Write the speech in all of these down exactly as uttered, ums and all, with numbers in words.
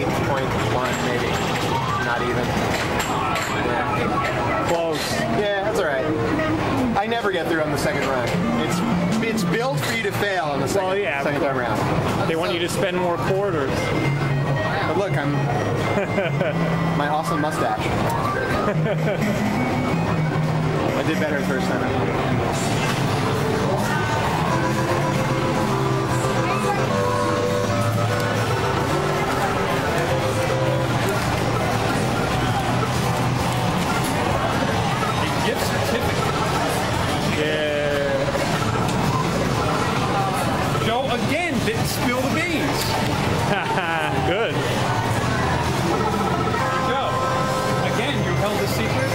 three point one, maybe. Not even. Yeah. Close. Yeah, that's all right. I never get through on the second run. It's it's built for you to fail on the second, Well, yeah. second time around. They want you to spend more quarters. But look, I'm my awesome mustache. I did better the first time. Gift certificate. Yeah. Joe again didn't spill the beans. Good. Joe, again you held a secret.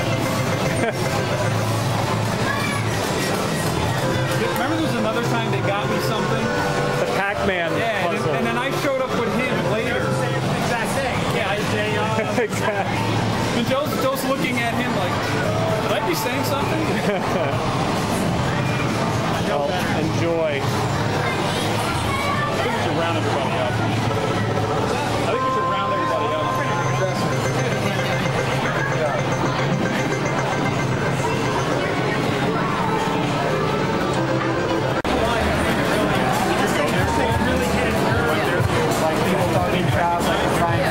Remember there was another time they got me something? The Pac-Man Yeah, and, puzzle. then- and then I showed up with him later. Exact thing. Yeah, I, they, uh, Exactly. and Joe's, Joe's looking at him like, did I be saying something? Well, enjoy. I think we should round everybody up. I think we should round everybody up. Like people talking crowds, like trying to.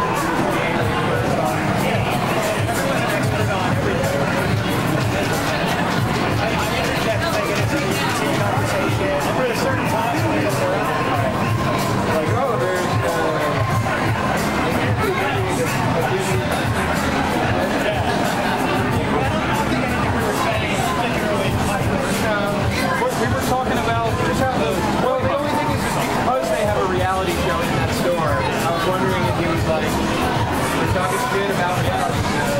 Like, oh, there's What we were talking about just how the well, the only thing is because they have a reality show in that store. I was wondering if he was like, we're talking shit about reality show.